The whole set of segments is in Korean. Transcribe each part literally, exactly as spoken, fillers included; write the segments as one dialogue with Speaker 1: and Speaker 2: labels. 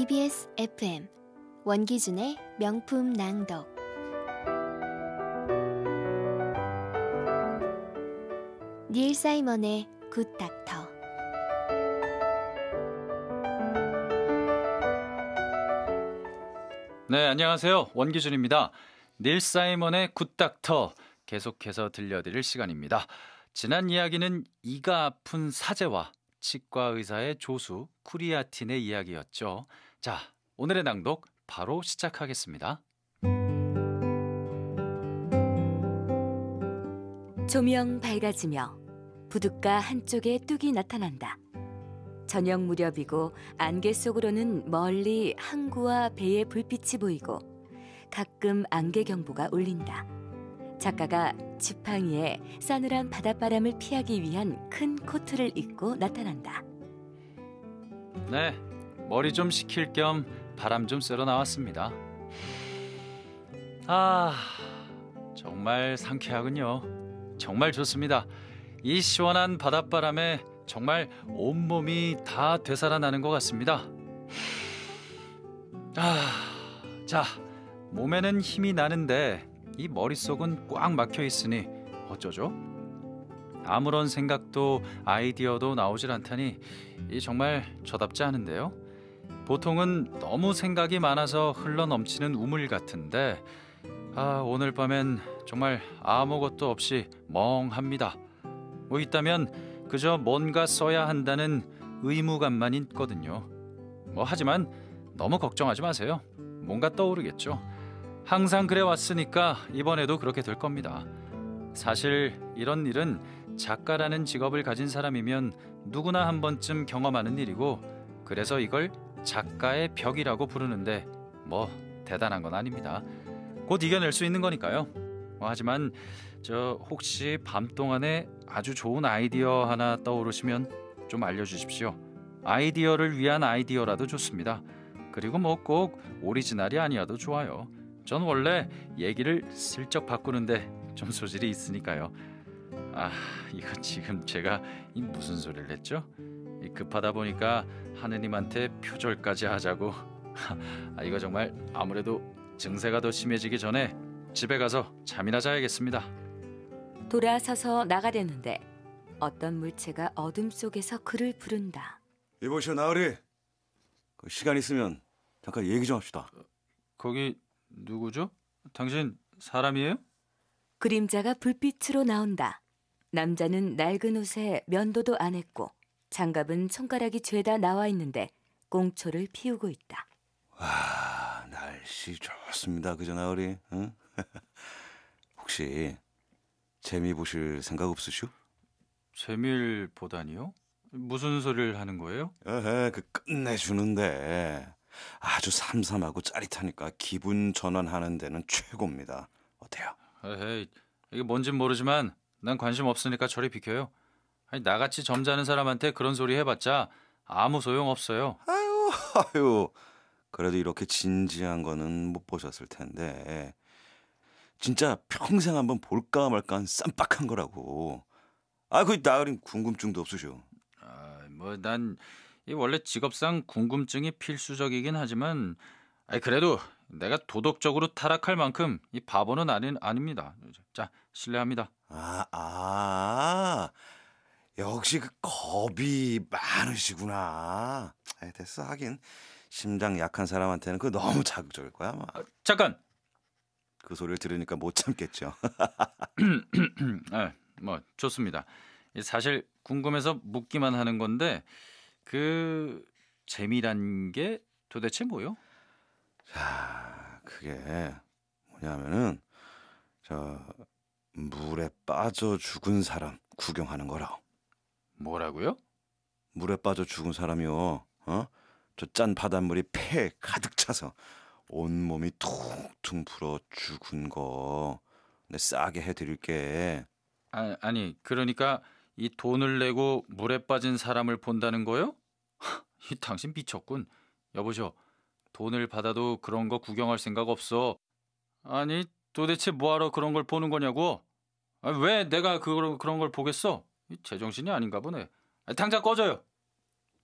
Speaker 1: 이비에스 에프엠 원기준의 명품 낭독. 닐 사이먼의 굿 닥터.
Speaker 2: 네, 안녕하세요. 원기준입니다. 닐 사이먼의 굿 닥터 계속해서 들려드릴 시간입니다. 지난 이야기는 이가 아픈 사제와 치과 의사의 조수 쿠리아틴의 이야기였죠. 자, 오늘의 낭독 바로 시작하겠습니다.
Speaker 3: 조명 밝아지며 부둣가 한쪽에 뚝이 나타난다. 저녁 무렵이고 안개 속으로는 멀리 항구와 배의 불빛이 보이고 가끔 안개 경보가 울린다. 작가가 지팡이에 싸늘한 바닷바람을 피하기 위한 큰 코트를 입고 나타난다.
Speaker 2: 네, 머리 좀 식힐 겸 바람 좀 쐬러 나왔습니다. 아, 정말 상쾌하군요. 정말 좋습니다. 이 시원한 바닷바람에 정말 온몸이 다 되살아나는 것 같습니다. 아, 자, 몸에는 힘이 나는데 이 머릿속은 꽉 막혀 있으니 어쩌죠? 아무런 생각도 아이디어도 나오질 않다니 이 정말 저답지 않은데요. 보통은 너무 생각이 많아서 흘러넘치는 우물 같은데 아, 오늘 밤엔 정말 아무것도 없이 멍합니다. 뭐 있다면 그저 뭔가 써야 한다는 의무감만 있거든요. 뭐 하지만 너무 걱정하지 마세요. 뭔가 떠오르겠죠. 항상 그래 왔으니까 이번에도 그렇게 될 겁니다. 사실 이런 일은 작가라는 직업을 가진 사람이면 누구나 한 번쯤 경험하는 일이고 그래서 이걸 작가의 벽이라고 부르는데 뭐 대단한 건 아닙니다. 곧 이겨낼 수 있는 거니까요. 뭐 하지만 저 혹시 밤 동안에 아주 좋은 아이디어 하나 떠오르시면 좀 알려주십시오. 아이디어를 위한 아이디어라도 좋습니다. 그리고 뭐 꼭 오리지널이 아니어도 좋아요. 전 원래 얘기를 슬쩍 바꾸는데 좀 소질이 있으니까요. 아, 이거 지금 제가 이 무슨 소리를 했죠? 이 급하다 보니까 하느님한테 표절까지 하자고. 아, 이거 정말 아무래도 증세가 더 심해지기 전에 집에 가서 잠이나 자야겠습니다.
Speaker 3: 돌아서서 나가려는데 어떤 물체가 어둠 속에서 그를 부른다.
Speaker 4: 이보시오, 나으리. 그 시간 있으면 잠깐 얘기 좀 합시다.
Speaker 2: 거기 누구죠? 당신 사람이에요?
Speaker 3: 그림자가 불빛으로 나온다. 남자는 낡은 옷에 면도도 안 했고 장갑은 손가락이 죄다 나와 있는데 꽁초를 피우고 있다.
Speaker 4: 와, 날씨 좋습니다. 그죠, 나으리? 응? 혹시 재미 보실 생각 없으시오?
Speaker 2: 재미를 보다니요? 무슨 소리를 하는 거예요?
Speaker 4: 에헤, 그 끝내주는데 아주 삼삼하고 짜릿하니까 기분 전환하는 데는 최고입니다. 어때요?
Speaker 2: 에헤이, 이게 뭔진 모르지만 난 관심 없으니까 저리 비켜요. 아니, 나같이 점잖은 사람한테 그런 소리 해봤자 아무 소용 없어요.
Speaker 4: 아유, 아유. 그래도 이렇게 진지한 거는 못 보셨을 텐데 진짜 평생 한번 볼까 말까 한 쌈박한 거라고. 아, 그 나으린 궁금증도 없으셔.
Speaker 2: 아, 뭐 난 원래 직업상 궁금증이 필수적이긴 하지만 아니, 그래도 내가 도덕적으로 타락할 만큼 이 바보는 아니, 아닙니다. 자, 실례합니다.
Speaker 4: 아, 아, 역시 그 겁이 많으시구나. 아, 됐어. 하긴 심장 약한 사람한테는 그 너무 자극적일 거야 아마.
Speaker 2: 아, 잠깐.
Speaker 4: 그 소리를 들으니까 못 참겠죠.
Speaker 2: 아, 뭐 좋습니다. 사실 궁금해서 묻기만 하는 건데 그 재미란 게 도대체 뭐요?
Speaker 4: 자, 그게 뭐냐면은 저 물에 빠져 죽은 사람 구경하는 거라.
Speaker 2: 뭐라고요?
Speaker 4: 물에 빠져 죽은 사람이요. 어? 저 짠 바닷물이 폐에 가득 차서 온몸이 퉁퉁 불어 죽은 거. 내 싸게 해드릴게.
Speaker 2: 아, 아니 그러니까 이 돈을 내고 물에 빠진 사람을 본다는 거요? 이 당신 미쳤군. 여보셔, 돈을 받아도 그런 거 구경할 생각 없어. 아니 도대체 뭐하러 그런 걸 보는 거냐고. 아, 왜 내가 그런 그런 걸 보겠어? 이 제정신이 아닌가 보네. 아, 당장 꺼져요.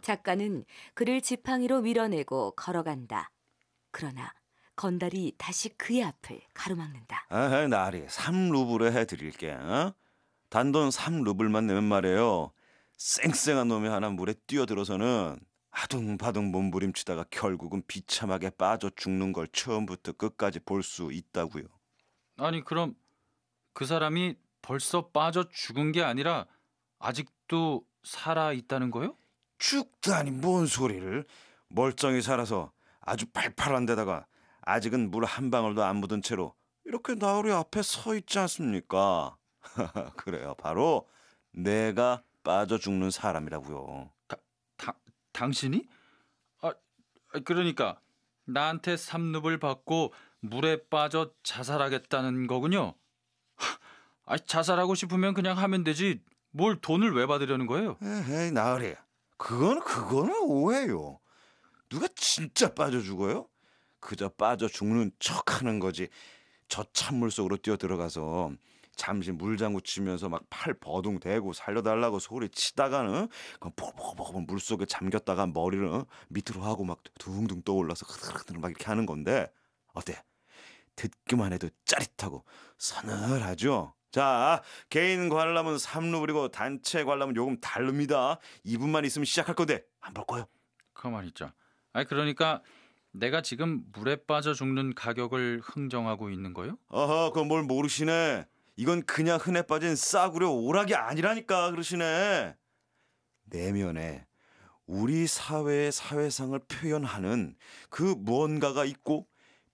Speaker 3: 작가는 그를 지팡이로 밀어내고 걸어간다. 그러나 건달이 다시 그의 앞을 가로막는다.
Speaker 4: 아, 나리 삼 루블에 해드릴게. 어? 단돈 삼 루블만 내면 말이에요. 쌩쌩한 놈이 하나 물에 뛰어들어서는 아둥바둥 몸부림치다가 결국은 비참하게 빠져 죽는 걸 처음부터 끝까지 볼 수 있다고요.
Speaker 2: 아니 그럼 그 사람이 벌써 빠져 죽은 게 아니라 아직도 살아 있다는 거요?
Speaker 4: 죽다니 뭔 소리를. 멀쩡히 살아서 아주 팔팔한 데다가 아직은 물 한 방울도 안 묻은 채로 이렇게 나으리 앞에 서 있지 않습니까? 그래요. 바로 내가 빠져 죽는 사람이라고요.
Speaker 2: 다, 당신이? 아, 그러니까 나한테 삼루블 받고 물에 빠져 자살하겠다는 거군요. 아, 자살하고 싶으면 그냥 하면 되지. 뭘 돈을 왜 받으려는 거예요?
Speaker 4: 에이, 나으리. 그건 그거는 오해요. 누가 진짜 빠져 죽어요? 그저 빠져 죽는 척하는 거지. 저 찬물 속으로 뛰어 들어가서 잠시 물장구 치면서 막 팔 버둥 대고 살려달라고 소리 치다가는 포포포 물 속에 잠겼다가 머리를 밑으로 하고 막 둥둥 떠올라서 흐드흐드 막 이렇게 하는 건데 어때? 듣기만 해도 짜릿하고 서늘하죠? 자, 개인 관람은 삼 루블이고 단체 관람은 요금 다릅니다. 이 분만 있으면 시작할 건데 안 볼 거요?
Speaker 2: 가만히 있자. 아니 그러니까 내가 지금 물에 빠져 죽는 가격을 흥정하고 있는 거요?
Speaker 4: 어허, 그건 뭘 모르시네. 이건 그냥 흔해 빠진 싸구려 오락이 아니라니까 그러시네. 내면에 우리 사회의 사회상을 표현하는 그 무언가가 있고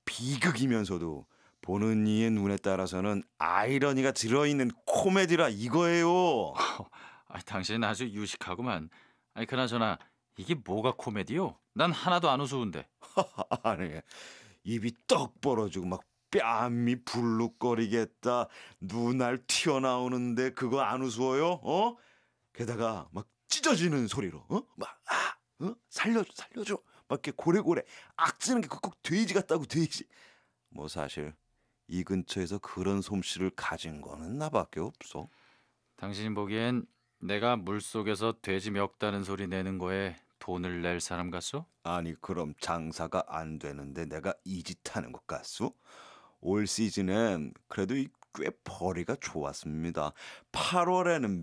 Speaker 4: 비극이면서도 보는 이의 눈에 따라서는 아이러니가 들어있는 코미디라 이거예요.
Speaker 2: 아, 당신 아주 유식하구만. 아니 그나저나 이게 뭐가 코미디요? 난 하나도 안 우스운데.
Speaker 4: 아니, 입이 떡 벌어지고 막 뺨이 불룩거리겠다. 눈알 튀어나오는데 그거 안 우스워요? 어? 게다가 막 찢어지는 소리로 어? 막 아, 어? 살려줘, 살려줘. 막 이렇게 고래고래 악지는 게 꼭 돼지 같다고 돼지. 뭐 사실 이 근처에서 그런 솜씨를 가진 거는 나밖에 없어.
Speaker 2: 당신이 보기엔 내가 물속에서 돼지 멱다는 소리 내는 거에 돈을 낼 사람 같소?
Speaker 4: 아니 그럼 장사가 안 되는데 내가 이 짓 하는 것 같소? 올 시즌엔 그래도 꽤 벌이가 좋았습니다. 팔월에는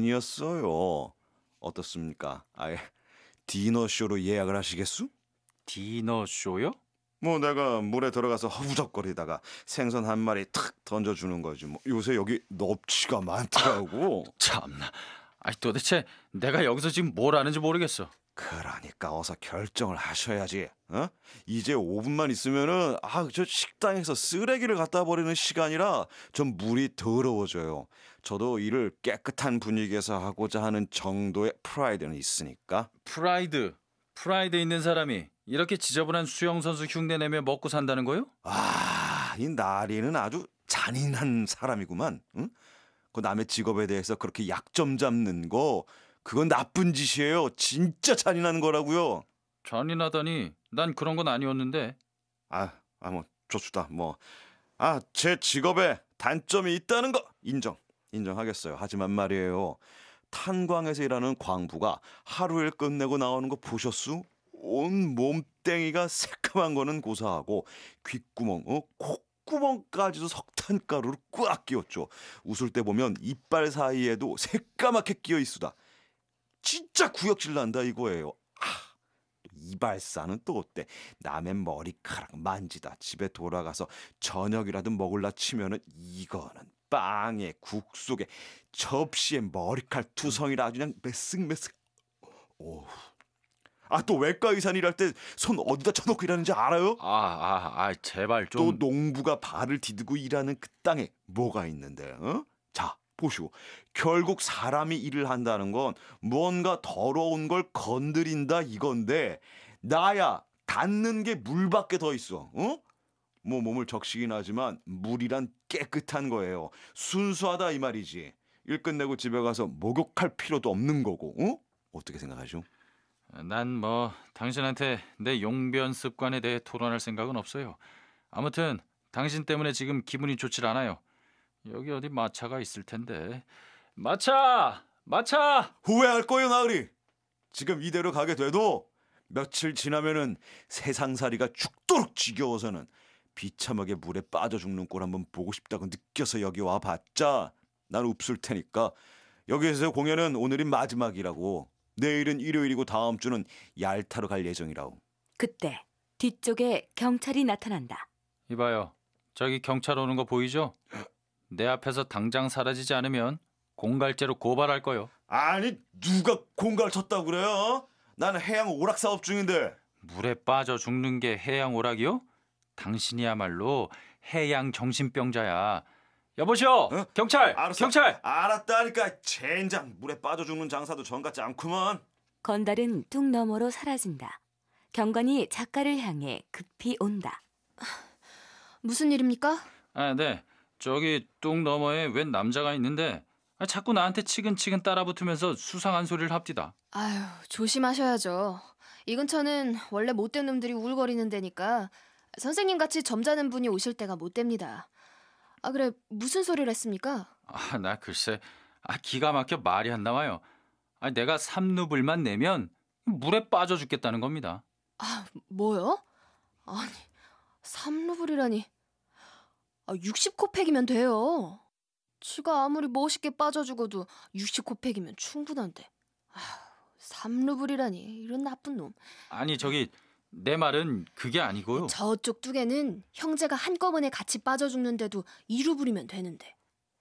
Speaker 4: 매진이었어요. 어떻습니까? 아예 디너쇼로 예약을 하시겠소?
Speaker 2: 디너쇼요?
Speaker 4: 뭐 내가 물에 들어가서 허우적거리다가 생선 한 마리 탁 던져주는 거지. 뭐 요새 여기 넙치가 많더라고.
Speaker 2: 참나. 아니 도대체 내가 여기서 지금 뭘 하는지 모르겠어.
Speaker 4: 그러니까 어서 결정을 하셔야지. 어? 이제 오 분만 있으면은 아, 저 식당에서 쓰레기를 갖다 버리는 시간이라 좀 물이 더러워져요. 저도 일을 깨끗한 분위기에서 하고자 하는 정도의 프라이드는 있으니까.
Speaker 2: 프라이드. 프라이드 있는 사람이 이렇게 지저분한 수영선수 흉내내며 먹고 산다는 거요?
Speaker 4: 아, 이 나리는 아주 잔인한 사람이구만. 응? 그 남의 직업에 대해서 그렇게 약점 잡는 거 그건 나쁜 짓이에요. 진짜 잔인한 거라고요.
Speaker 2: 잔인하다니 난 그런 건 아니었는데.
Speaker 4: 아, 아 뭐 좋수다. 뭐 아, 제 직업에 단점이 있다는 거 인정. 인정하겠어요. 하지만 말이에요. 탄광에서 일하는 광부가 하루를 끝내고 나오는 거 보셨수? 온 몸뚱이가 새까만 거는 고사하고 귓구멍, 어? 콧구멍까지도 석탄가루를 꽉 끼웠죠. 웃을 때 보면 이빨 사이에도 새까맣게 끼어 있수다. 진짜 구역질 난다 이거예요. 아, 이발사는 또 어때? 남의 머리카락 만지다 집에 돌아가서 저녁이라도 먹을라 치면은 이거는 빵에 국 속에 접시에 머리칼 투성이라 아주 그냥 메쓱메쓱. 오. 아, 또 외과 의사 일할 때 손 어디다 쳐놓고 일하는지 알아요?
Speaker 2: 아, 아, 아, 제발
Speaker 4: 또
Speaker 2: 좀.
Speaker 4: 농부가 발을 디디고 일하는 그 땅에 뭐가 있는데? 어? 자, 보시오. 결국 사람이 일을 한다는 건 무언가 더러운 걸 건드린다 이건데 나야 닿는 게 물밖에 더 있어. 어? 뭐 몸을 적시긴 하지만 물이란 깨끗한 거예요. 순수하다 이 말이지. 일 끝내고 집에 가서 목욕할 필요도 없는 거고. 어? 어떻게 생각하죠?
Speaker 2: 난 뭐 당신한테 내 용변 습관에 대해 토론할 생각은 없어요. 아무튼 당신 때문에 지금 기분이 좋질 않아요. 여기 어디 마차가 있을 텐데. 마차! 마차!
Speaker 4: 후회할 거예요, 나으리. 지금 이대로 가게 돼도 며칠 지나면은 세상살이가 죽도록 지겨워서는 비참하게 물에 빠져 죽는 꼴 한번 보고 싶다고 느껴서 여기 와봤자 난 없을 테니까 여기에서 공연은 오늘이 마지막이라고. 내일은 일요일이고 다음 주는 얄타로 갈 예정이라고.
Speaker 3: 그때 뒤쪽에 경찰이 나타난다.
Speaker 2: 이봐요. 저기 경찰 오는 거 보이죠? 내 앞에서 당장 사라지지 않으면 공갈죄로 고발할 거요.
Speaker 4: 아니 누가 공갈 쳤다고 그래요? 나는 해양 오락 사업 중인데.
Speaker 2: 물에 빠져 죽는 게 해양 오락이요? 당신이야말로 해양 정신병자야. 여보시오.
Speaker 4: 어?
Speaker 2: 경찰.
Speaker 4: 알았어.
Speaker 2: 경찰.
Speaker 4: 알았다니까. 젠장 물에 빠져 죽는 장사도 전 같지 않구만.
Speaker 3: 건달은 뚝 너머로 사라진다. 경관이 작가를 향해 급히 온다.
Speaker 1: 무슨 일입니까?
Speaker 2: 아, 네. 저기 뚝 너머에 웬 남자가 있는데 아, 자꾸 나한테 치근치근 따라붙으면서 수상한 소리를 합디다.
Speaker 1: 아유, 조심하셔야죠. 이 근처는 원래 못된 놈들이 울거리는 데니까 선생님 같이 점잖은 분이 오실 때가 못 됩니다. 아, 그래, 무슨 소리를 했습니까?
Speaker 2: 아, 나 글쎄. 아, 기가 막혀 말이 안 나와요. 아, 내가 삼 루블만 내면 물에 빠져 죽겠다는 겁니다.
Speaker 1: 아, 뭐요? 아니, 삼 루블이라니. 아, 육십 코팩이면 돼요. 지가 아무리 멋있게 빠져 죽어도 육십 코팩이면 충분한데. 아, 삼 루블이라니, 이런 나쁜 놈.
Speaker 2: 아니, 저기 내 말은 그게 아니고요.
Speaker 1: 저쪽 뚝에는 형제가 한꺼번에 같이 빠져 죽는데도 이 루블이면 되는데.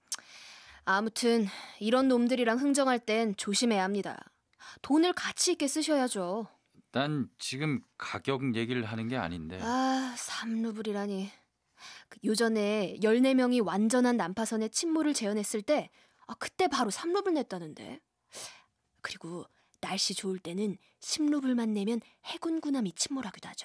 Speaker 1: 아무튼 이런 놈들이랑 흥정할 땐 조심해야 합니다. 돈을 가치 있게 쓰셔야죠.
Speaker 2: 난 지금 가격 얘기를 하는 게 아닌데.
Speaker 1: 아, 삼 루블이라니. 그 요전에 열네 명이 완전한 난파선에 침몰을 재현했을 때 아, 그때 바로 삼 루블 냈다는데. 그리고 날씨 좋을 때는 십 루블만 내면 해군 군함이 침몰하기도 하죠.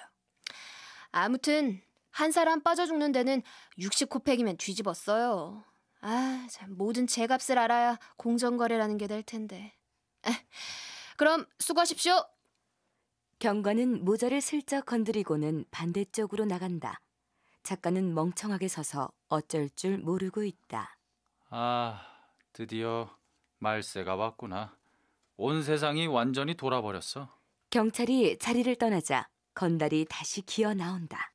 Speaker 1: 아무튼 한 사람 빠져 죽는 데는 육십 코팩이면 뒤집었어요. 아, 참 모든 제값을 알아야 공정거래라는 게 될 텐데. 에, 그럼 수고하십시오.
Speaker 3: 경관은 모자를 슬쩍 건드리고는 반대쪽으로 나간다. 작가는 멍청하게 서서 어쩔 줄 모르고 있다.
Speaker 2: 아, 드디어 말세가 왔구나. 온 세상이 완전히 돌아버렸어.
Speaker 3: 경찰이 자리를 떠나자 건달이 다시 기어 나온다.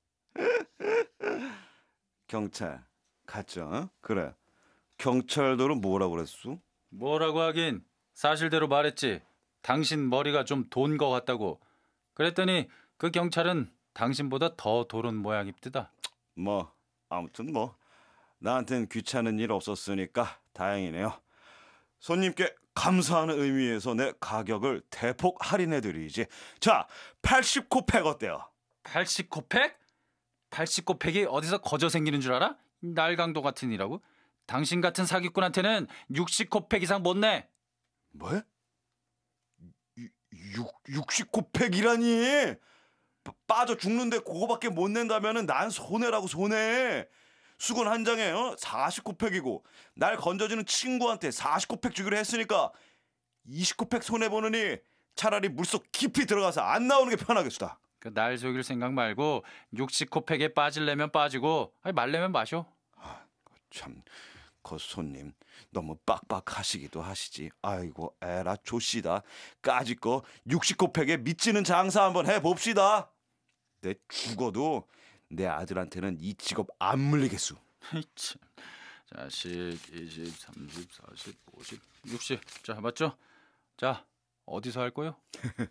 Speaker 4: 경찰 갔죠? 어? 그래. 경찰들은 뭐라고 그랬어?
Speaker 2: 뭐라고 하긴 사실대로 말했지. 당신 머리가 좀 돈 거 같다고. 그랬더니 그 경찰은 당신보다 더 도른 모양입디다.
Speaker 4: 뭐 아무튼 뭐 나한텐 귀찮은 일 없었으니까 다행이네요. 손님께 감사하는 의미에서 내 가격을 대폭 할인해드리지. 자, 팔십 코팩 어때요?
Speaker 2: 팔십 코팩? 팔십 코팩이 어디서 거저 생기는 줄 알아? 날강도 같은 이라고? 당신 같은 사기꾼한테는 육십 코팩 이상 못 내.
Speaker 4: 뭐? 육, 육십 코팩이라니? 빠- 빠져 죽는데 그거밖에 못 낸다면은 난 손해라고 손해. 수건 한 장에 어? 사십 코팩이고 날 건져주는 친구한테 사십 코팩 주기로 했으니까 이십 코팩 손해보느니 차라리 물속 깊이 들어가서 안 나오는 게 편하겠수다.
Speaker 2: 그 날 속일 생각 말고 육십 코팩에 빠질래면 빠지고 아니 말래면 마셔.
Speaker 4: 참, 그 손님 너무 빡빡하시기도 하시지. 아이고 에라 조씨다. 까짓거 육십 코팩에 미치는 장사 한번 해봅시다. 내 죽어도 내 아들한테는 이 직업 안 물리겠수.
Speaker 2: 참. 자, 십, 이십, 삼십, 사십, 오십, 육십. 자, 맞죠? 자, 어디서 할 거요?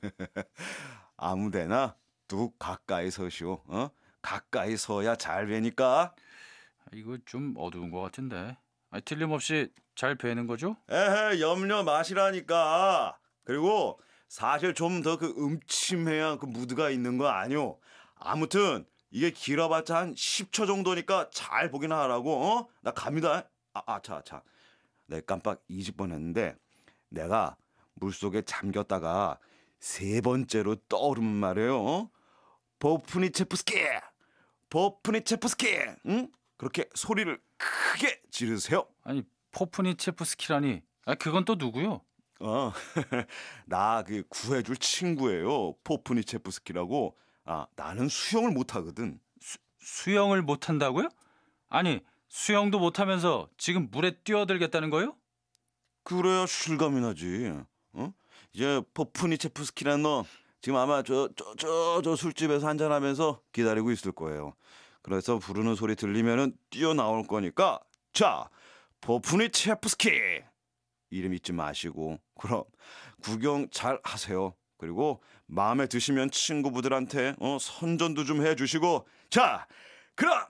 Speaker 4: 아무데나 뚝 가까이 서시오. 어? 가까이 서야 잘 되니까.
Speaker 2: 이거 좀 어두운 것 같은데. 아니, 틀림없이 잘 배는 거죠?
Speaker 4: 에헤, 염려 마시라니까. 그리고 사실 좀 더 그 음침해야 그 무드가 있는 거 아니오. 아무튼 이게 길어봤자 한 십 초 정도니까 잘 보긴 하라고. 어? 나 갑니다. 아, 아차 아차. 내 깜빡 잊을 뻔했는데 내가 물속에 잠겼다가 세 번째로 떠오르면 말이에요. 어? 보프니체프스키, 보프니체프스키. 응? 그렇게 소리를 크게 지르세요.
Speaker 2: 아니, 포프니체프스키라니. 아, 그건 또 누구요?
Speaker 4: 어, 나 그 구해줄 친구예요. 포프니체프스키라고. 아, 나는 수영을 못하거든.
Speaker 2: 수영을 못 한다고요? 아니, 수영도 못 하면서 지금 물에 뛰어들겠다는 거요?
Speaker 4: 그래야 실감이 나지. 어? 이제 포프니체프스키라는 놈 지금 아마 저 저 저 저 술집에서 한잔하면서 기다리고 있을 거예요. 그래서 부르는 소리 들리면은 뛰어나올 거니까 자, 포프니체프스키 이름 잊지 마시고 그럼 구경 잘 하세요. 그리고 마음에 드시면 친구분들한테 어, 선전도 좀 해주시고 자, 그럼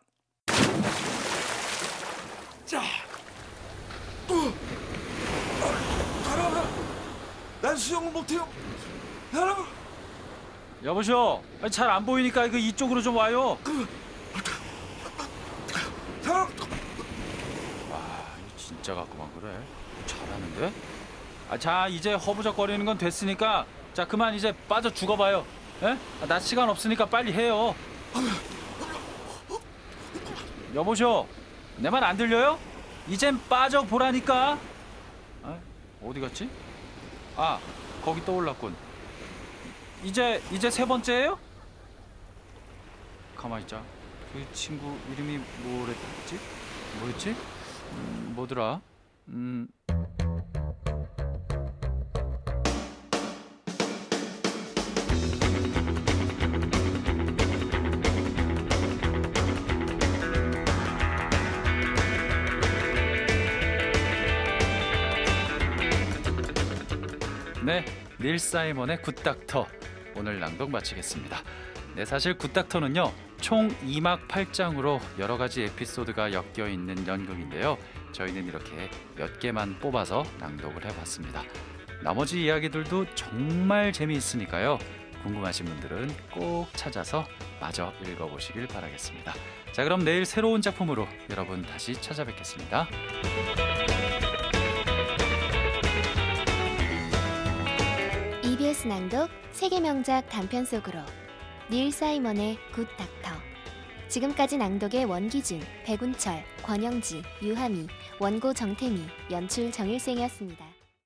Speaker 4: 자, 어, 가라, 난 수영을 못해요. 여러분,
Speaker 2: 여보시오. 잘 안 보이니까 이거 이쪽으로 좀 와요. 아, 이거 진짜 같구만. 그래. 잘하는데? 아, 자, 이제 허부적거리는 건 됐으니까 자, 그만 이제 빠져 죽어봐요. 에? 아, 나 시간 없으니까 빨리 해요. 여보시오. 내 말 안 들려요? 이젠 빠져 보라니까. 아, 어디 갔지? 아, 거기 떠올랐군. 이제 이제 세 번째예요? 가만히 있자. 그 친구 이름이 뭐랬지? 뭐였지? 음, 뭐더라? 음. 네, 닐 사이먼의 굿닥터 오늘 낭독 마치겠습니다. 네, 사실 굿닥터는요 총 이 막 팔 장으로 여러 가지 에피소드가 엮여 있는 연극인데요. 저희는 이렇게 몇 개만 뽑아서 낭독을 해봤습니다. 나머지 이야기들도 정말 재미있으니까요. 궁금하신 분들은 꼭 찾아서 마저 읽어보시길 바라겠습니다. 자, 그럼 내일 새로운 작품으로 여러분 다시 찾아뵙겠습니다.
Speaker 5: 이비에스 낭독 세계 명작 단편 속으로 닐 사이먼의 굿닥터. 지금까지 낭독의 원기준, 백운철, 권영지, 유하미, 원고 정태미, 연출 정일생이었습니다.